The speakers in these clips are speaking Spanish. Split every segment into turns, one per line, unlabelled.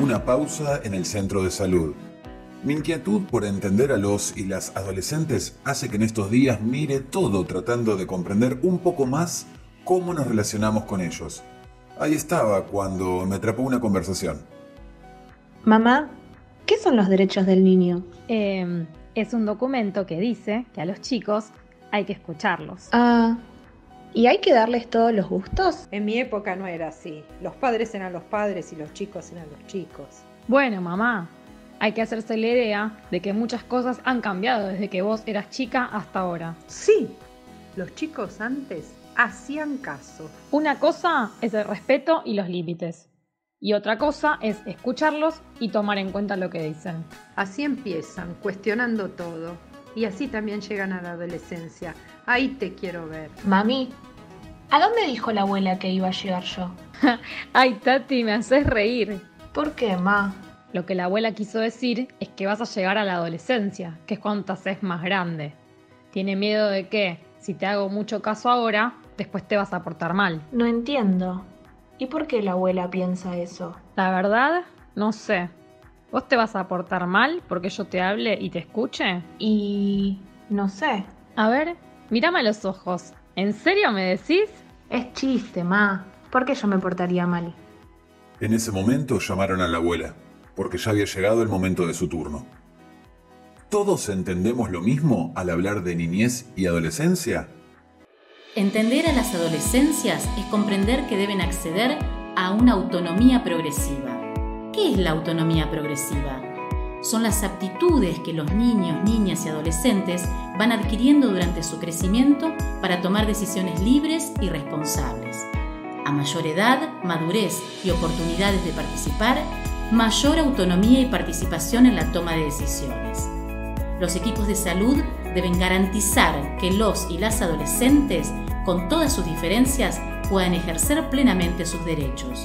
una pausa en el centro de salud. Mi inquietud por entender a los y las adolescentes hace que en estos días mire todo tratando de comprender un poco más cómo nos relacionamos con ellos. Ahí estaba cuando me atrapó una conversación.
Mamá, ¿qué son los derechos del niño?
Es un documento que dice que a los chicos hay que escucharlos.
¿Y hay que darles todos los gustos?
En mi época no era así. Los padres eran los padres y los chicos eran los chicos.
Bueno, mamá, hay que hacerse la idea de que muchas cosas han cambiado desde que vos eras chica hasta ahora.
Sí, los chicos antes hacían caso.
Una cosa es el respeto y los límites. Y otra cosa es escucharlos y tomar en cuenta lo que dicen.
Así empiezan, cuestionando todo. Y así también llegan a la adolescencia. Ahí te quiero ver.
Mami, ¿a dónde dijo la abuela que iba a llegar yo?
Ay, Tati, me haces reír.
¿Por qué, ma?
Lo que la abuela quiso decir es que vas a llegar a la adolescencia, que es cuando te haces más grande. Tiene miedo de que, si te hago mucho caso ahora, después te vas a portar mal.
No entiendo. ¿Y por qué la abuela piensa eso?
La verdad, no sé. ¿Vos te vas a portar mal porque yo te hable y te escuche?
Y... no sé.
A ver, mírame a los ojos. ¿En serio me decís?
Es chiste, ma. ¿Por qué yo me portaría mal?
En ese momento llamaron a la abuela, porque ya había llegado el momento de su turno. ¿Todos entendemos lo mismo al hablar de niñez y adolescencia?
Entender a las adolescencias es comprender que deben acceder a una autonomía progresiva. ¿Qué es la autonomía progresiva? Son las aptitudes que los niños, niñas y adolescentes van adquiriendo durante su crecimiento para tomar decisiones libres y responsables. A mayor edad, madurez y oportunidades de participar, mayor autonomía y participación en la toma de decisiones. Los equipos de salud deben garantizar que los y las adolescentes, con todas sus diferencias, puedan ejercer plenamente sus derechos.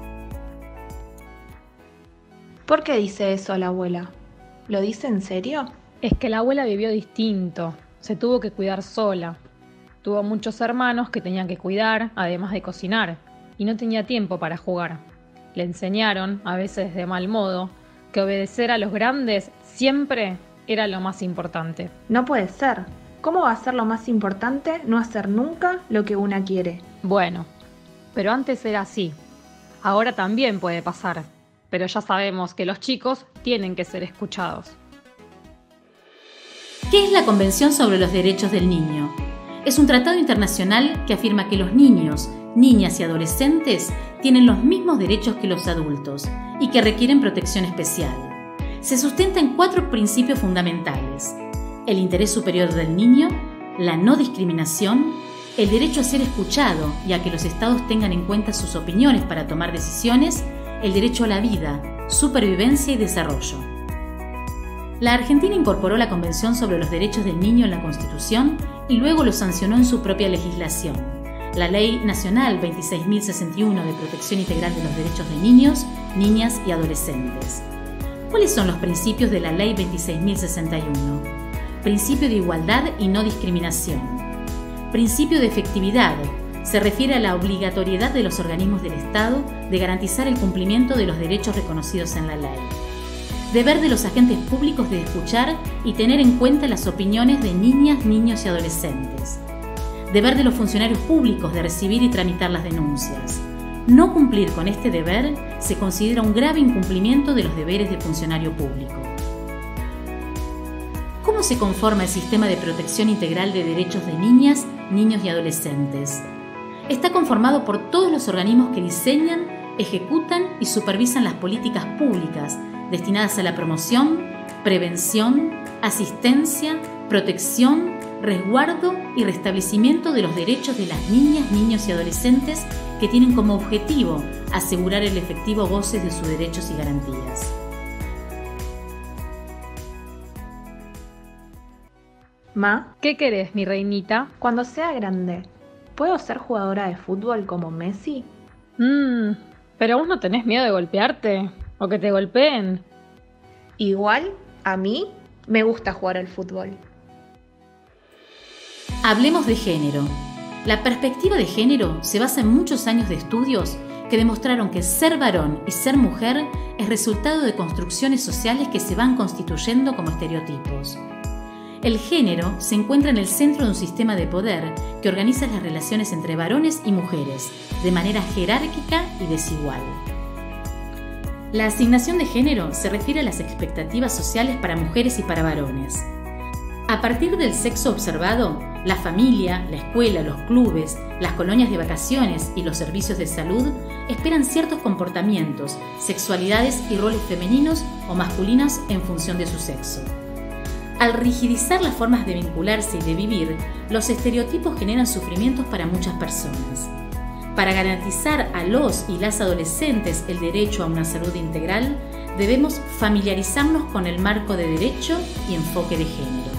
¿Por qué dice eso la abuela? ¿Lo dice en serio?
Es que la abuela vivió distinto. Se tuvo que cuidar sola. Tuvo muchos hermanos que tenían que cuidar, además de cocinar, y no tenía tiempo para jugar. Le enseñaron, a veces de mal modo, que obedecer a los grandes siempre era lo más importante.
No puede ser. ¿Cómo va a ser lo más importante no hacer nunca lo que una quiere?
Bueno, pero antes era así. Ahora también puede pasar. Pero ya sabemos que los chicos tienen que ser escuchados.
¿Qué es la Convención sobre los Derechos del Niño? Es un tratado internacional que afirma que los niños, niñas y adolescentes tienen los mismos derechos que los adultos y que requieren protección especial. Se sustenta en 4 principios fundamentales: el interés superior del niño, la no discriminación, el derecho a ser escuchado y a que los estados tengan en cuenta sus opiniones para tomar decisiones, el derecho a la vida, supervivencia y desarrollo. La Argentina incorporó la Convención sobre los Derechos del Niño en la Constitución y luego lo sancionó en su propia legislación, la Ley Nacional 26.061 de Protección Integral de los Derechos de Niños, Niñas y Adolescentes. ¿Cuáles son los principios de la Ley 26.061? Principio de igualdad y no discriminación. Principio de efectividad. Se refiere a la obligatoriedad de los organismos del Estado de garantizar el cumplimiento de los derechos reconocidos en la ley. Deber de los agentes públicos de escuchar y tener en cuenta las opiniones de niñas, niños y adolescentes. Deber de los funcionarios públicos de recibir y tramitar las denuncias. No cumplir con este deber se considera un grave incumplimiento de los deberes del funcionario público. ¿Cómo se conforma el sistema de protección integral de derechos de niñas, niños y adolescentes? Está conformado por todos los organismos que diseñan, ejecutan y supervisan las políticas públicas destinadas a la promoción, prevención, asistencia, protección, resguardo y restablecimiento de los derechos de las niñas, niños y adolescentes que tienen como objetivo asegurar el efectivo goce de sus derechos y garantías.
Ma,
¿Qué querés, mi reinita?
cuando sea grande, ¿puedo ser jugadora de fútbol como Messi?
¿Pero vos no tenés miedo de golpearte? ¿O que te golpeen?
Igual, a mí me gusta jugar al fútbol.
Hablemos de género. La perspectiva de género se basa en muchos años de estudios que demostraron que ser varón y ser mujer es resultado de construcciones sociales que se van constituyendo como estereotipos. El género se encuentra en el centro de un sistema de poder que organiza las relaciones entre varones y mujeres de manera jerárquica y desigual. La asignación de género se refiere a las expectativas sociales para mujeres y para varones. A partir del sexo observado, la familia, la escuela, los clubes, las colonias de vacaciones y los servicios de salud esperan ciertos comportamientos, sexualidades y roles femeninos o masculinos en función de su sexo. Al rigidizar las formas de vincularse y de vivir, los estereotipos generan sufrimientos para muchas personas. Para garantizar a los y las adolescentes el derecho a una salud integral, debemos familiarizarnos con el marco de derecho y enfoque de género.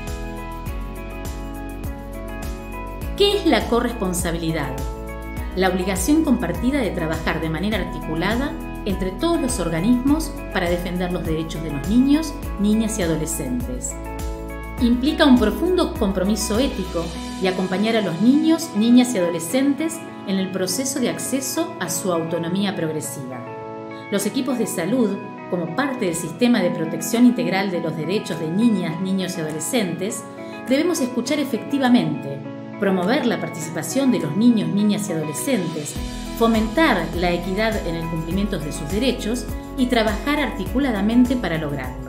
¿Qué es la corresponsabilidad? La obligación compartida de trabajar de manera articulada entre todos los organismos para defender los derechos de los niños, niñas y adolescentes. Implica un profundo compromiso ético y acompañar a los niños, niñas y adolescentes en el proceso de acceso a su autonomía progresiva. Los equipos de salud, como parte del sistema de protección integral de los derechos de niñas, niños y adolescentes, debemos escuchar efectivamente, promover la participación de los niños, niñas y adolescentes, fomentar la equidad en el cumplimiento de sus derechos y trabajar articuladamente para lograrlo.